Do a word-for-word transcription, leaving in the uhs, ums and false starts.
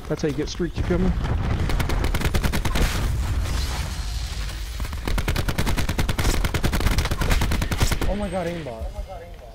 That's how you get streaky coming. Oh my god, aimbot.